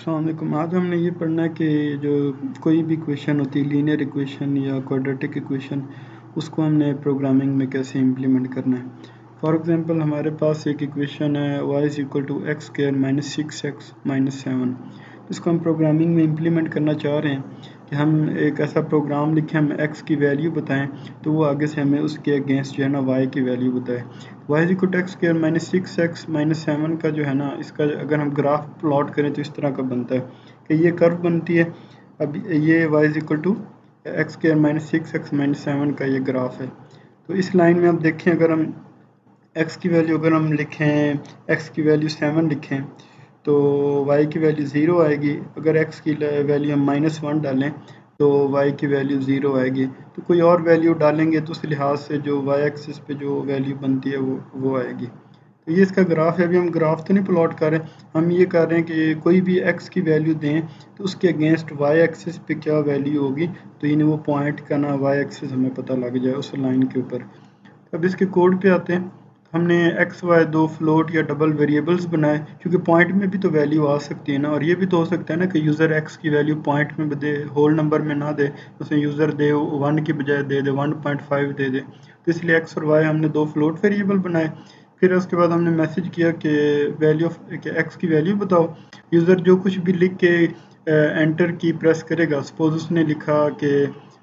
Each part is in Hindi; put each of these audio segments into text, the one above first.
अस्सलाम वालेकुम। आज हमने ये पढ़ना है कि जो कोई भी इक्वेशन होती है, लीनियर इक्वेशन या क्वाड्रेटिक इक्वेशन, उसको हमने प्रोग्रामिंग में कैसे इम्प्लीमेंट करना है। फॉर एग्जांपल हमारे पास एक इक्वेशन है y is equal to x square minus 6x minus 7। इसको हम प्रोग्रामिंग में इम्प्लीमेंट करना चाह रहे हैं कि हम एक ऐसा प्रोग्राम लिखें, हम x की वैल्यू बताएं तो वो आगे से हमें उसके अगेंस्ट जो है ना y की वैल्यू बताए। y is equal to x square minus 6x minus 7 का जो है ना, इसका अगर हम ग्राफ प्लॉट करें तो इस तरह का बनता है कि ये कर्व बनती है। अब ये y is equal to x square minus 6x minus 7 का ये ग्राफ है। तो इस लाइन में आप देखें, अगर हम x की वैल्यू अगर हम लिखें, x की वैल्यू 7 लिखें तो y की वैल्यू 0 आएगी। अगर x की वैल्यू हम -1 डालें तो y की वैल्यू 0 आएगी। तो कोई और वैल्यू डालेंगे तो उस लिहाज से जो y एक्सिस पे जो वैल्यू बनती है वो आएगी। तो ये इसका ग्राफ है। अभी हम ग्राफ तो नहीं प्लॉट कर रहे, हम ये कर रहे हैं कि कोई भी x की वैल्यू दें तो उसके अगेंस्ट y एक्सिस पे क्या वैल्यू होगी, तो यानी वो पॉइंट का ना y एक्सिस हमें पता लग जाए उस लाइन के ऊपर। अब इसके कोड पे आते हैं। हमने एक्स वाई दो फ्लोट या डबल वेरिएबल्स बनाए, क्योंकि पॉइंट में भी तो वैल्यू आ सकती है ना, और ये भी तो हो सकता है ना कि यूज़र एक्स की वैल्यू पॉइंट में दे, होल नंबर में ना दे, उसमें यूज़र दे 1 की बजाय दे 1.5 दे दे। तो इसलिए एक्स और वाई हमने दो फ्लोट वेरिएबल बनाए। फिर उसके बाद हमने मैसेज किया कि वैल्यू कि एक्स की वैल्यू बताओ। यूज़र जो कुछ भी लिख के एंटर की प्रेस करेगा, सपोज उसने लिखा कि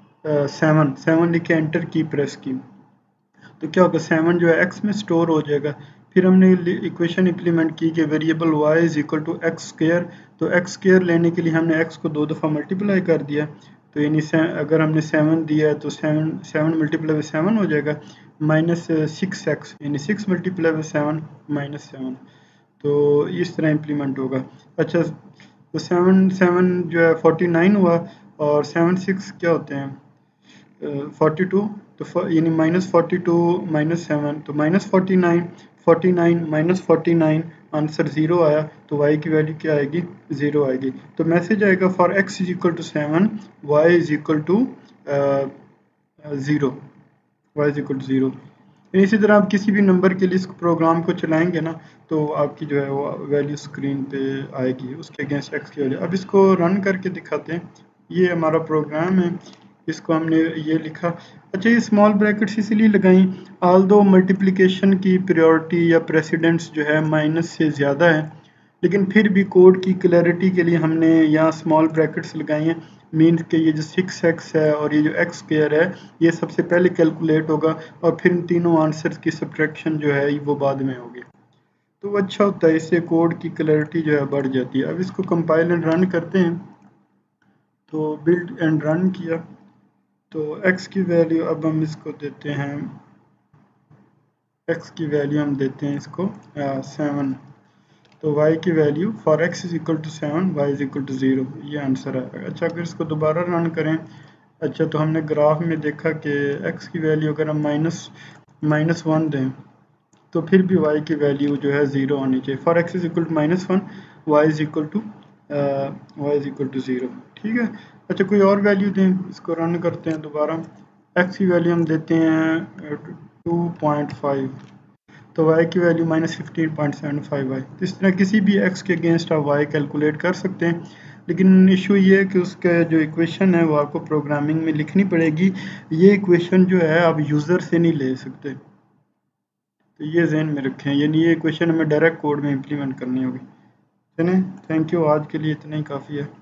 7 लिख के एंटर की प्रेस की, तो क्या होगा, 7 जो है एक्स में स्टोर हो जाएगा। फिर हमने इक्वेशन इम्प्लीमेंट की कि variable y is equal to x square. तो एक्स स्क्वायर लेने के लिए हमने x को 2 दफ़ा मल्टीप्लाई कर दिया। तो यानी अगर हमने 7 दिया है तो 7 मल्टीप्लाई बाई 7 हो जाएगा माइनस 6x, यानी 6 मल्टीप्लाई बाई 7 माइनस 7। तो इस तरह इम्प्लीमेंट होगा। अच्छा, तो 7 जो है 49 हुआ, और 7 6 क्या होते हैं 42। तो यानी -42 -7, तो -49, 49 -49, आंसर 0 आया। तो y की वैल्यू क्या आएगी, 0 आएगी। तो मैसेज आएगा for x is equal to 7, y is equal to 0, y is equal to 0। इसी तरह आप किसी भी नंबर के लिए इस प्रोग्राम को चलाएंगे ना, तो आपकी जो है वो वैल्यू स्क्रीन पे आएगी उसके अगेंस्ट x की वैल्यू। अब इसको रन करके दिखाते हैं। ये हमारा प्रोग्राम है, इसको हमने ये लिखा। अच्छा, ये स्मॉल ब्रैकेट्स इसलिए लगाई, ऑल दो मल्टीप्लिकेशन की प्रायोरिटी या प्रेसिडेंस जो है माइनस से ज़्यादा है, लेकिन फिर भी कोड की क्लैरिटी के लिए हमने यहाँ स्मॉल ब्रैकेट्स लगाई हैं। मीन्स कि ये जो 6x है और ये जो एक्स स्क्वायर है, ये सबसे पहले कैलकुलेट होगा और फिर इन तीनों आंसर्स की सब्ट्रैक्शन जो है वो बाद में होगी। तो वो अच्छा होता है, इससे कोड की क्लैरिटी जो है बढ़ जाती है। अब इसको कंपाइल एंड रन करते हैं। तो बिल्ड एंड रन किया, तो x की वैल्यू अब हम इसको देते हैं, x की वैल्यू हम देते हैं इसको 7। तो y की value for x is equal to 7, y is equal to 0, ये आंसर है। अच्छा, अगर इसको दोबारा रन करें, अच्छा तो हमने ग्राफ में देखा कि x की वैल्यू अगर हम -1 दें तो फिर भी y की वैल्यू जो है 0 होनी चाहिए। For x is equal to -1, y is equal to 0। ठीक है। अच्छा, कोई और वैल्यू दें, इसको रन करते हैं दोबारा। x की वैल्यू हम देते हैं 2.5, तो y की वैल्यू -15.75 आई। तो इस तरह किसी भी x के अगेंस्ट आप y कैलकुलेट कर सकते हैं, लेकिन इशू ये है कि उसका जो इक्वेशन है वो आपको प्रोग्रामिंग में लिखनी पड़ेगी। ये इक्वेशन जो है आप यूज़र से नहीं ले सकते, तो ये जहन में रखें, यानी ये इक्वेशन हमें डायरेक्ट कोड में इम्प्लीमेंट करनी होगी। चलें, थैंक यू, आज के लिए इतना ही काफ़ी है।